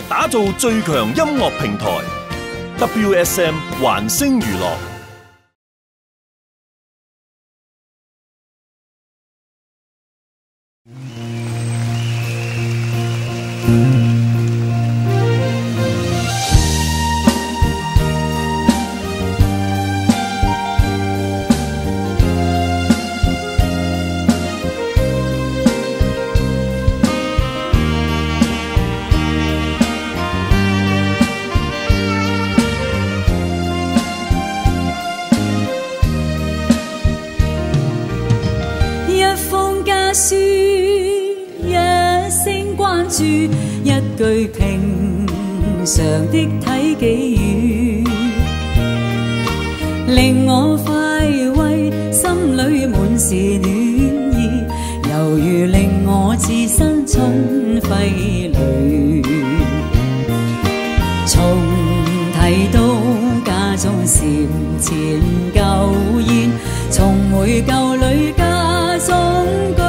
打造最強音樂平台 WSM 環星娛樂。 書一聲關注，一句平常的體己語，令我快慰，心裏滿是暖意，猶如令我置身春暉裏。重提到家中禪前舊宴，重回舊裏家中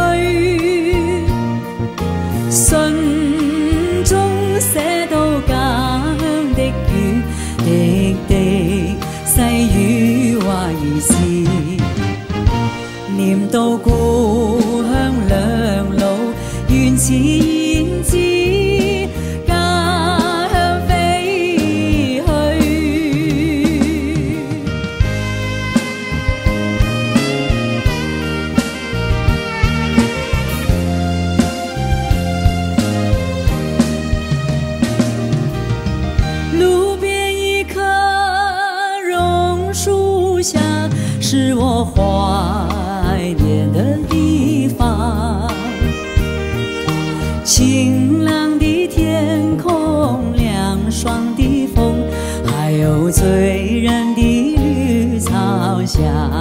信中寫到家鄉的雨，滴滴細雨話兒時，念到故鄉兩老原似燕子，家鄉飛去。路边一棵榕树下，是我怀念的地方。清亮的天空，凉爽的风，还有醉人的绿草香。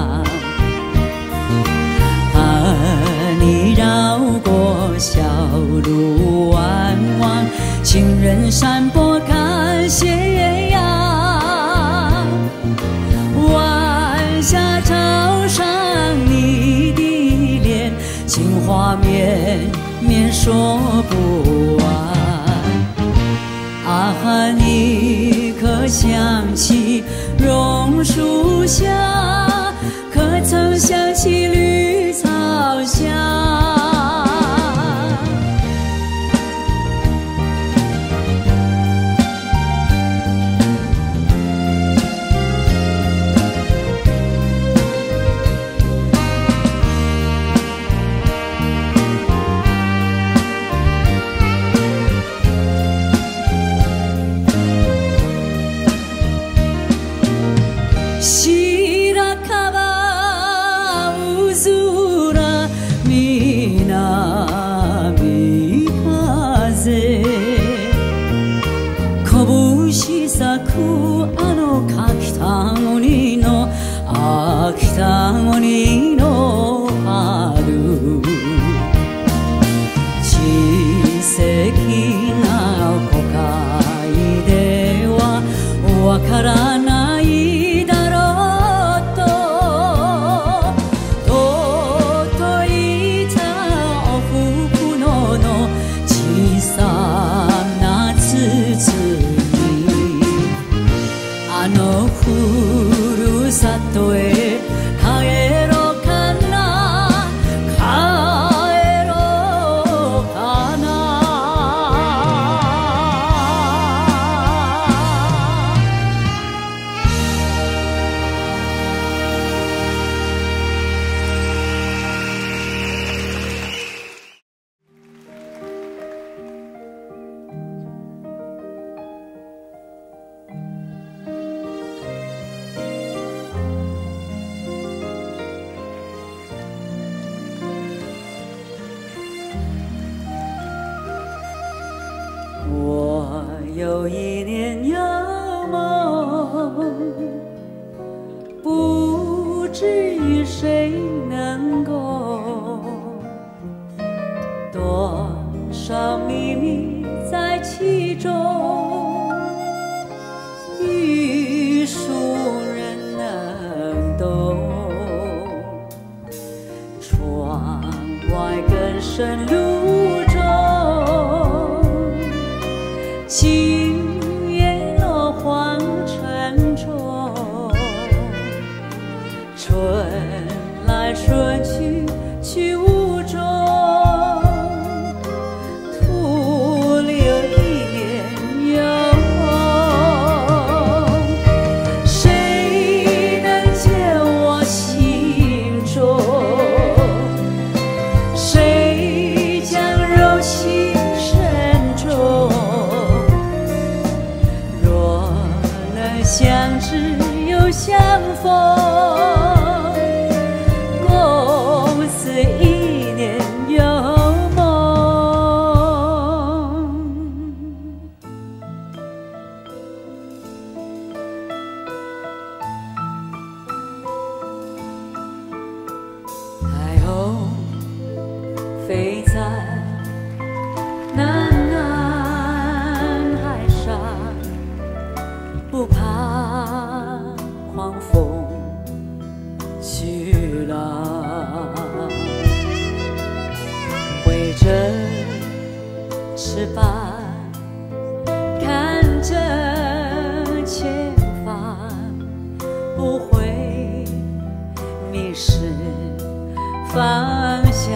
和你绕过小路弯弯，情人山坡看斜阳，晚霞照上你的脸，情话绵绵说不完。啊哈，你可想起榕树下，可曾想起绿草香？秋鬼の春、小さな都会ではわからないだろうと、尊いたおふの小さな筒に、あのふるさとへ有一年有梦，不知谁能够，多少秘密在其中，欲俗人能懂。窗外更深路中， 今夜落黄尘中，春来春去去无踪，徒留一念忧。谁能解我心中？谁将柔情深重？若能相知又相逢，共此一念幽梦。海鸥飞在南海上，不怕狂风巨浪，挥着翅膀，看着前方，不会迷失方向。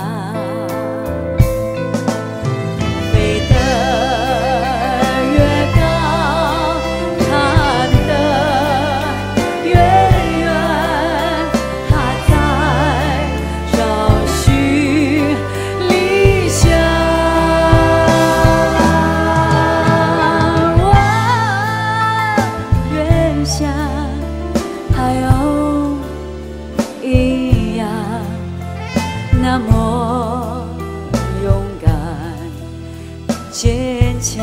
飞得越高，看得越远，它在找寻理想。远像海鸥一样，那么勇敢坚强。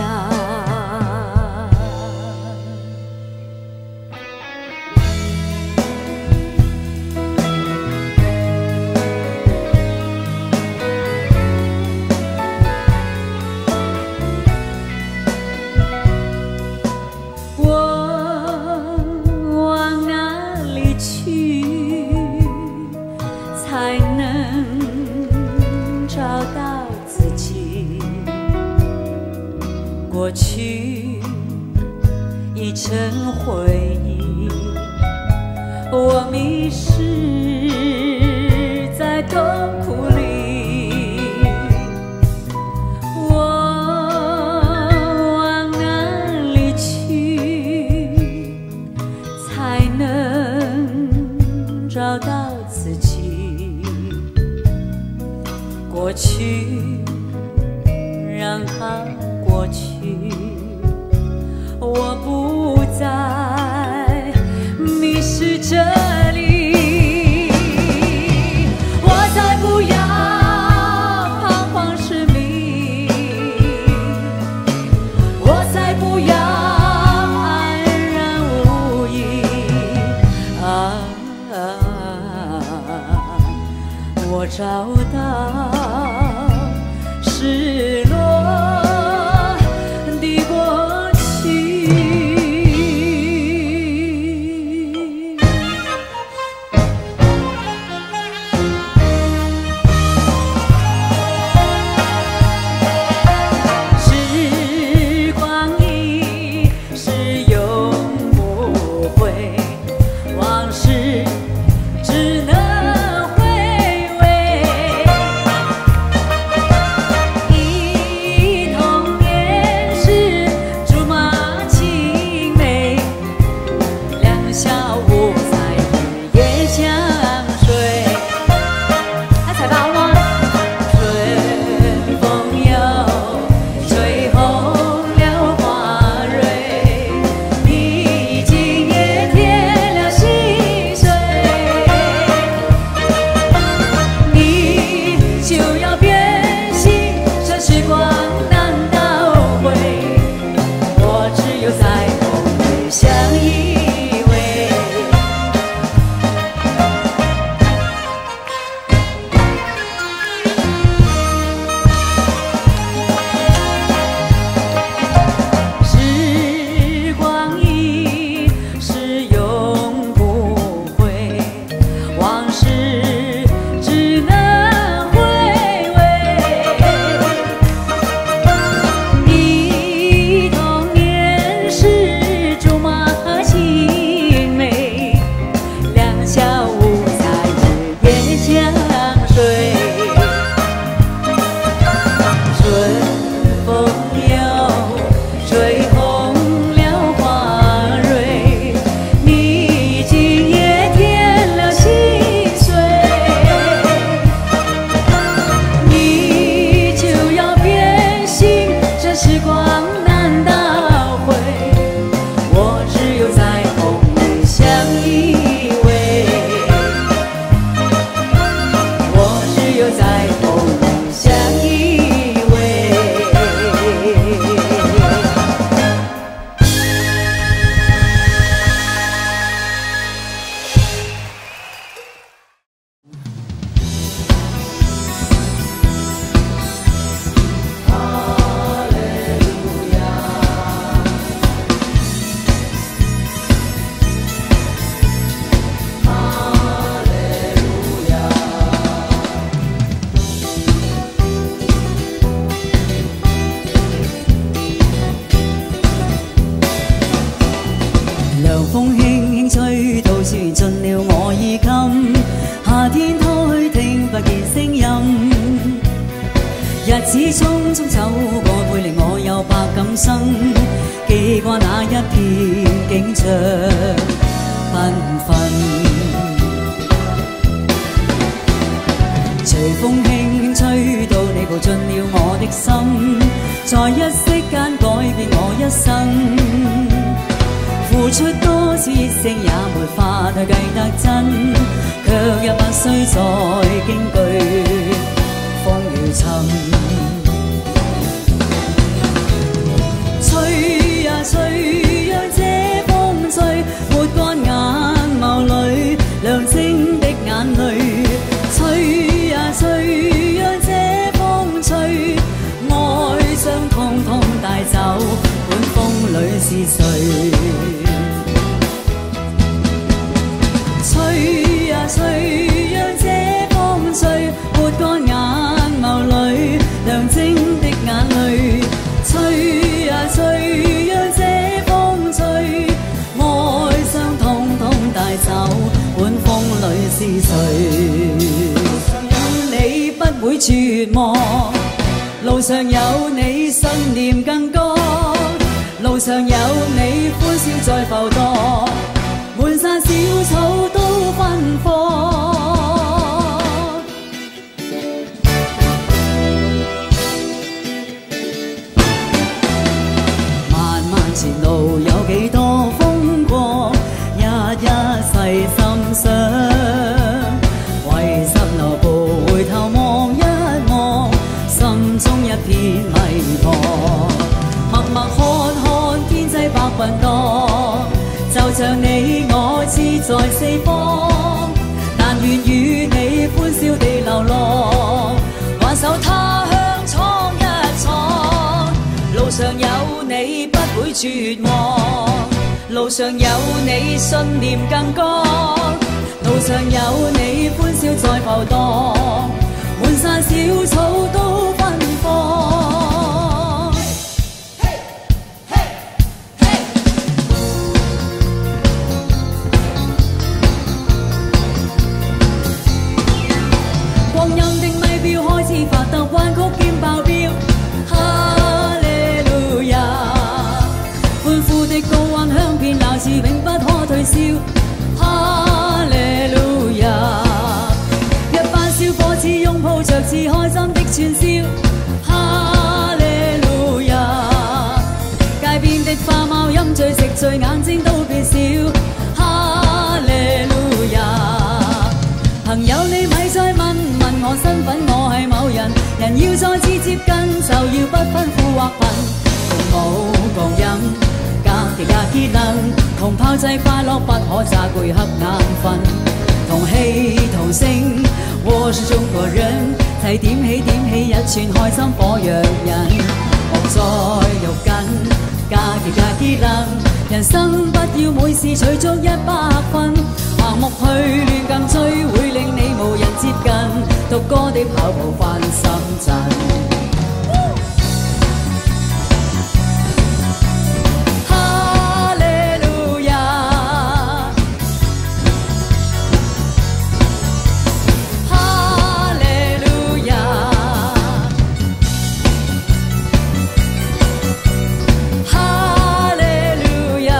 我往哪里去，才能找到自己？过去已成回忆，我迷失在痛苦里。我往哪里去，才能找到自己？过去让它过去，我不再迷失这里。我才不要彷徨失迷，我才不要安然无益。我找到失落的过去。时光一逝永不回，往事只能回味。 風輕輕吹到，自然盡了我衣襟。夏天胎聽不見聲音，日子匆匆走過，背離我有百感生，記掛那一片景象繽紛。隨風輕輕吹到，你步進了我的心，在一息間改變我一生。付出多少熱誠也沒法去計得真，卻也不需再驚懼風雨侵。吹呀吹，讓這風吹，抹乾眼眸裏亮晶的眼淚。吹呀吹，讓這風吹，愛將通通帶走，管風裏是誰。吹呀吹，讓這風吹，抹乾眼眸裏亮晶的眼淚。吹呀吹，讓這風吹，愛將通通帶走，管風裏是誰。你不會絕望，路上有你信念更高，路上有你歡笑在浮動，滿山小草都芬芳。漫漫前路有幾多風光，一一細心想，為十流步回頭望一望，心中一片迷茫。默默看看天際白雲蕩，就像你我志在四方，但願與你歡笑地流浪，挽手他鄉闖一闖。路上有你不會絕望，路上有你信念更高，路上有你歡笑在浮蕩，滿山小草都芬芳。光陰的咪錶開始發抖，彎曲兼爆錶，哈利路亞！歡呼的高音響遍鬧市，永不可退燒，哈利路亞！一班小伙子擁抱着似開心的串燒，哈利路亞！街邊的花貓飲醉食醉，眼睛都變小，哈利路亞！朋友你咪再問我身份，我係某人，人要再次接近，就要不分富或貧，共舞共飲，隔極隔結能，同炮製快樂不可詐攰瞌眼瞓，同氣同聲，我是中國人，齊點起一串開心火藥引，莫再肉緊，隔極隔結能，人生不要每事取足100分，盲目去亂咁追，會令你無人接近，獨歌的跑步翻深圳。哈利路亞，哈利路亞，哈利路亞。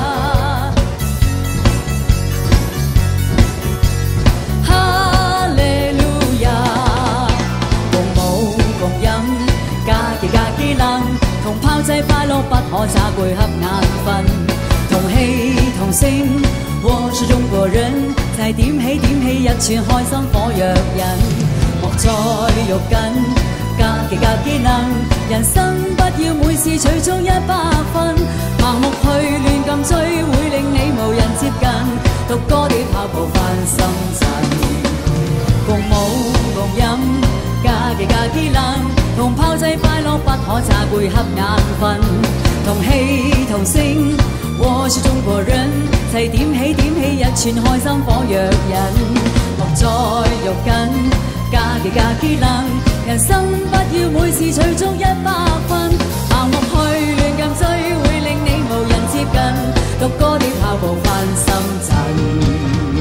同炮製快樂不可詐攰瞌眼瞓，同氣同聲，我是中國人，齊點起一串開心火藥引，莫再肉緊，隔極隔結能，人生不要每事取足100分，盲目去亂咁追，會令你無人接近，獨歌的跑步翻深圳，共舞共飲，隔極隔結能。同炮製快樂不可詐攰瞌眼瞓，同氣同聲，我是中國人，齊點起一串開心火藥引，莫再肉緊，隔極隔結能，人生不要每事取足100分，盲目去亂咁追，會令你無人接近，獨歌的跑无翻三层。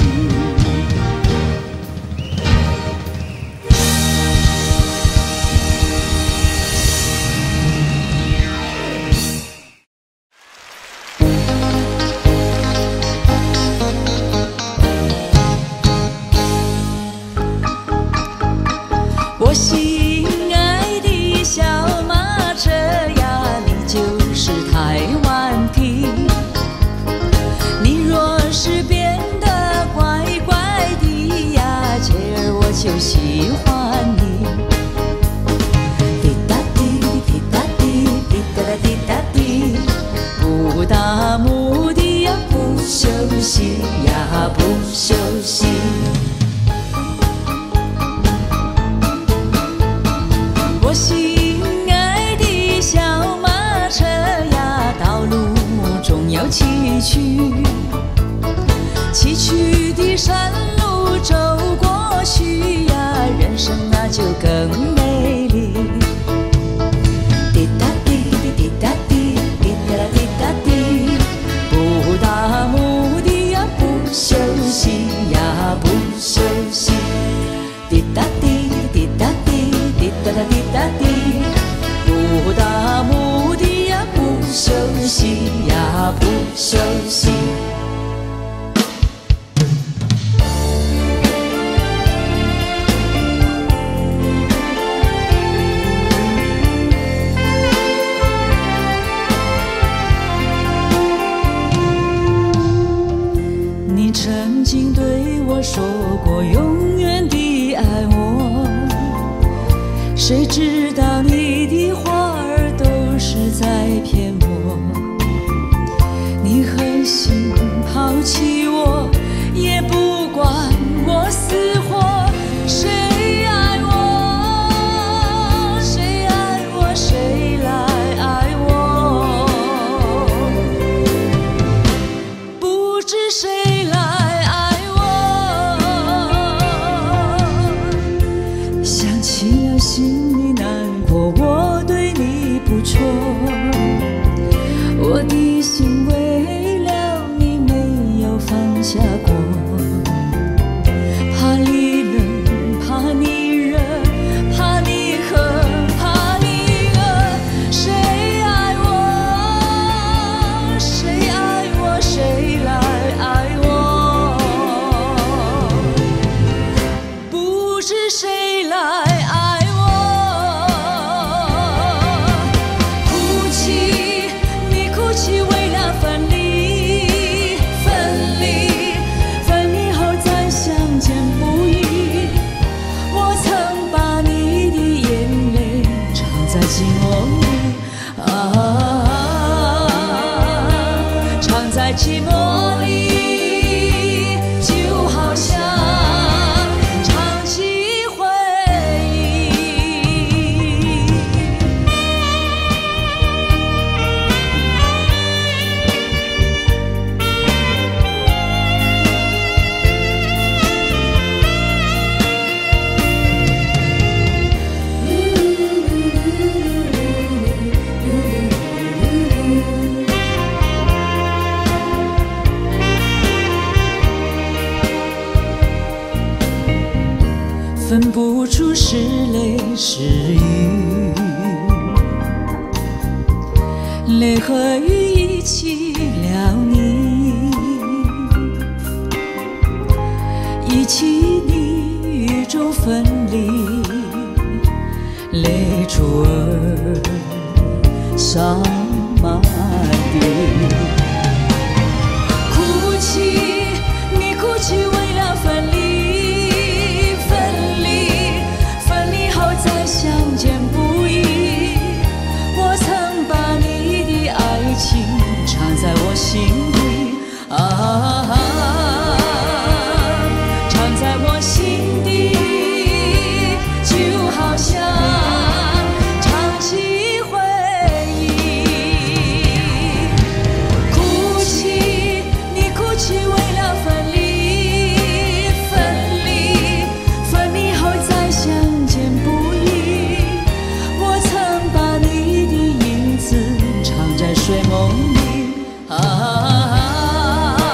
我心爱的小马车呀，你就是台湾的。你若是变得乖乖的呀，姐儿我就喜欢你。滴答滴滴答滴滴答答滴答滴，不达目的呀不休息呀不休息。我心爱的小马车呀，道路总要崎岖，崎岖的山路走过去呀，人生那就更美丽。滴答滴滴答滴滴答答滴答滴，不达目的呀不休息呀不休息。滴答滴滴答滴滴答答滴答滴，不达目的呀不休息呀不休息。你曾经对我说过永远地爱我，谁知道你的话儿都是在骗我。你狠心抛弃我，也不管我死活。谁爱我，谁爱我，谁来爱我？不知谁来爱我，想起了心里难过，我对你不错，我的心为了你没有放下过。怕你冷，怕你热，怕你渴，怕你饿。谁爱我，谁爱我，谁来爱我？不知谁来爱我。哭泣，你哭泣为了分离，分离，分离后再相见不易。我曾把你的眼泪藏在寂寞里，藏在寂寞里，就好像唱起回忆。分不出是泪是雨，泪和雨一起了你，一起你雨中分离，泪珠儿上马蹄。哭泣，你哭泣为了分离，分离，分离后再相见不易。我曾把你的爱情藏在我心底，藏在我心底，就好像唱起回忆。哭泣，你哭泣为了分离，分离，分离后再相见不易。我曾把你的影子藏在睡梦里，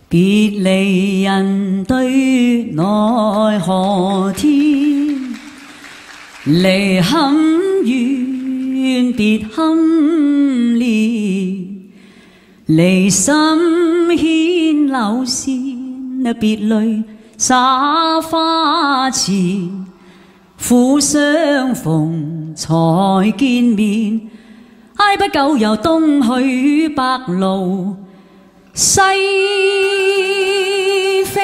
別離人對奈何天，離坎遠別堪連，離心牽柳線，別淚灑花前，苦相逢才見面，挨不久又東去白鷺西飛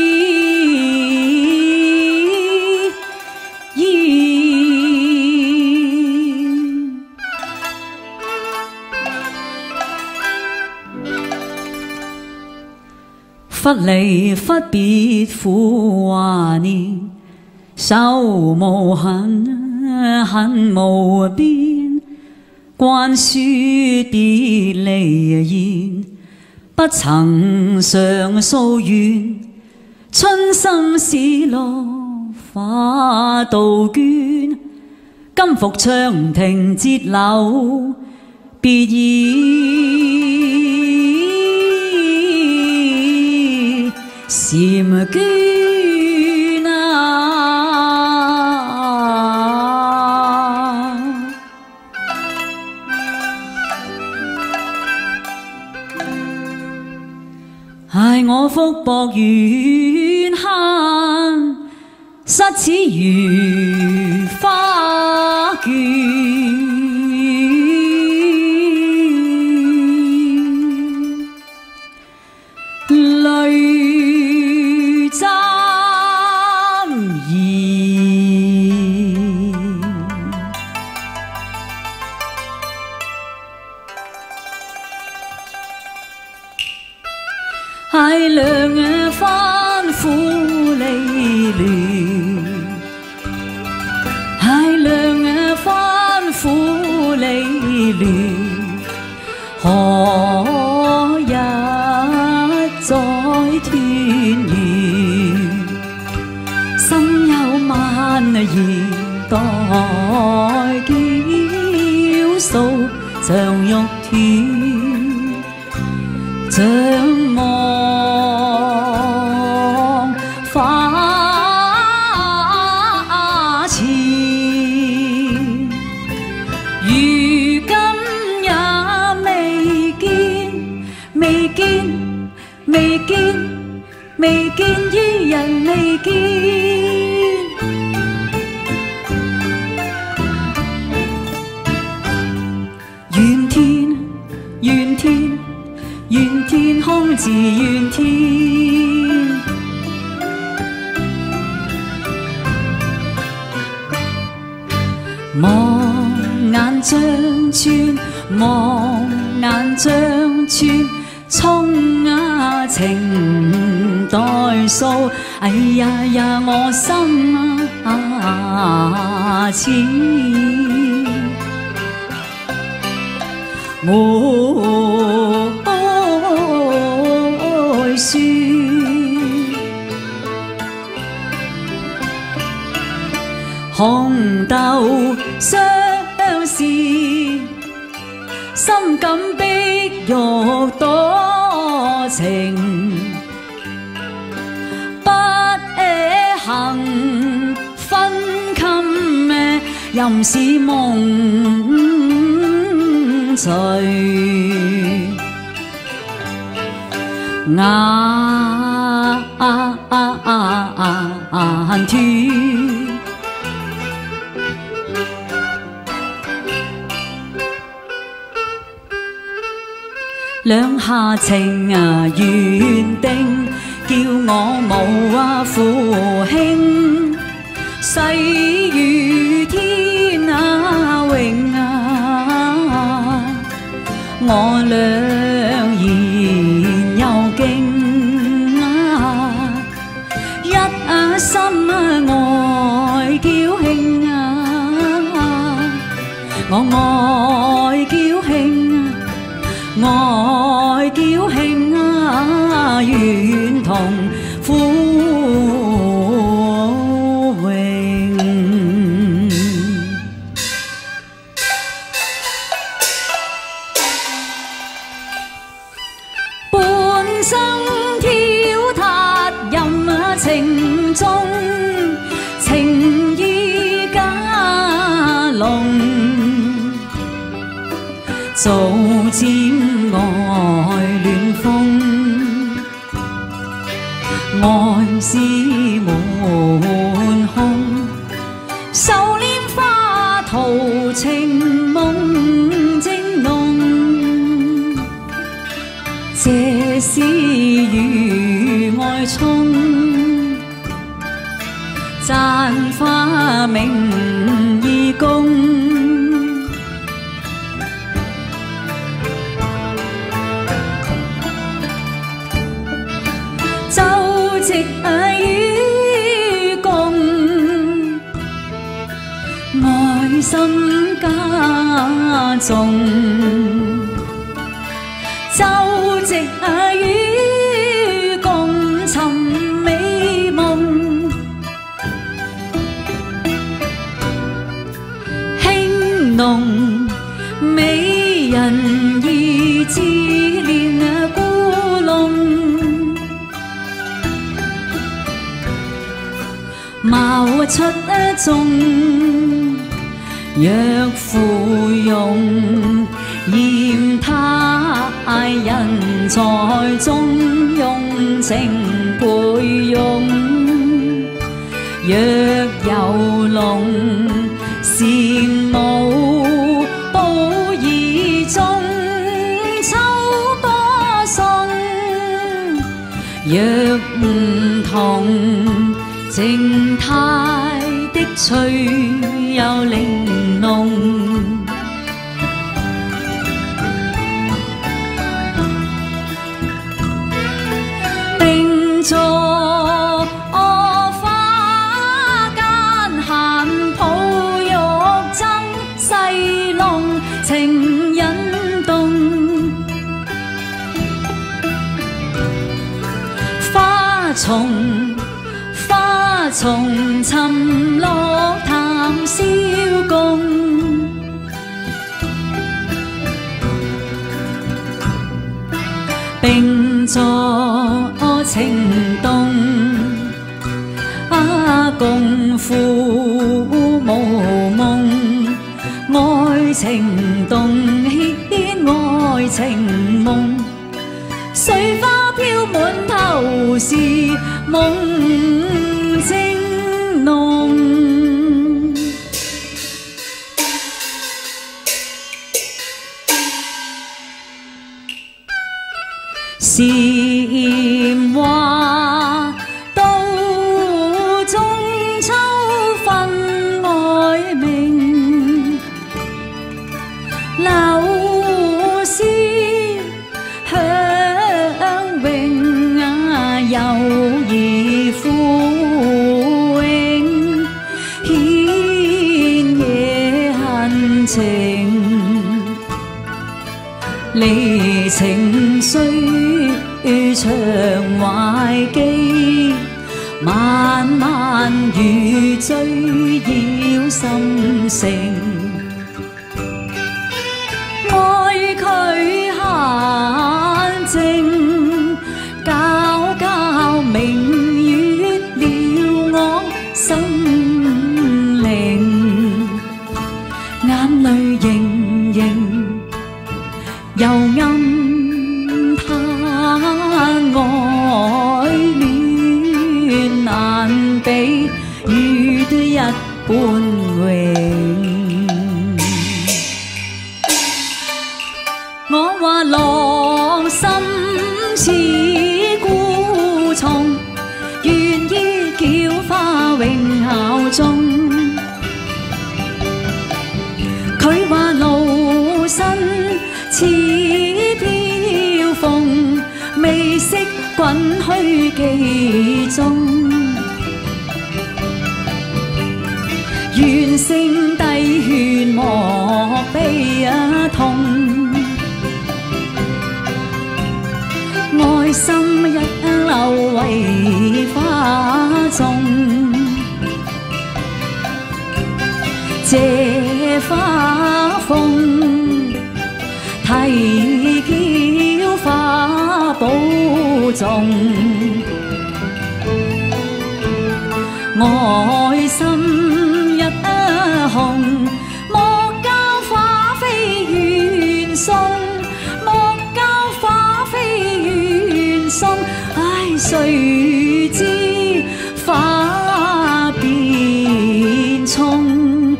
燕。忽離忽別苦華年，愁無痕恨無邊，慣說別離言，不曾常訴怨，春心使落花杜鵑，今復長亭折柳別意嬋娟啊！唉，我福薄緣慳，失此如花卷，淚沾衣。唉，兩番苦離亂，唉，兩番苦離亂，何日再團圓？心有萬言待嬌訴，像玉斷，像望花前，如今也未見，未見，未見，未見於人未見。怨天，怨天，怨天空自怨天。望眼將穿，望眼將穿，葱啊情代數。哎呀呀，我心啊痴。梅樹紅豆相思，心感碧玉多情，不幸分衾，任是夢隨眼斷。兩下情緣定，叫我無負卿。細雨天永我倆言又勁一心愛嬌興我愛嬌興愛嬌興願同苦榮。半生天中，情意加濃，早佔愛戀風，愛是滿空，手拈花桃情夢正濃，這是與愛衝，讚花明意公。周夕與共，愛心加重。周夕與共，尋美夢。興濃美人意，自憐故弄。貌出眾，若芙蓉，嫌他人才中用情培用。若游龍，羨慕寶儀中，秋波送。若唔同，靜態的趣又玲瓏。並坐花間閒抱玉箏，細弄情引動。花叢沉落談笑共，並坐情動，共赴無夢，愛情動牽愛情夢，水花飄滿頭是夢正濃。禪話到中秋分愛明，柳絲香榮友誼富永，牽野恨情，離情雖長懷記，漫漫如醉擾心性。愛佢閒靜，皎皎明月了我心靈，眼淚盈盈又暗。愛戀難比，如對一般榮。我話郎心似孤蟲，願意叫花永效忠。佢話路身似飄風，未識滾虛記中，願聲低勸莫悲痛，愛心一留為花種，借花風啼叫花寶種。 愛心一紅，莫教花飛遠送，莫教花飛遠送。唉，誰知花變蔥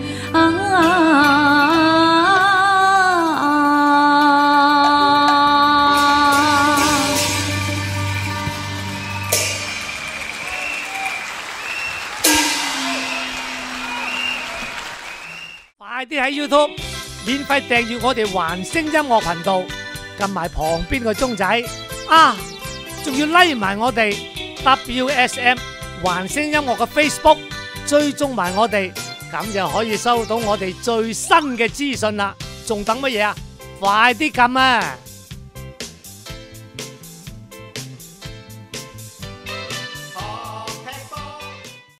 快啲喺 YouTube 免費訂閱我哋環聲音樂頻道，撳埋旁邊個鐘仔啊！仲要 like 埋我哋 WSM 環聲音樂嘅 Facebook， 追蹤埋我哋，咁就可以收到我哋最新嘅資訊啦！仲等乜嘢啊？快啲撳啊！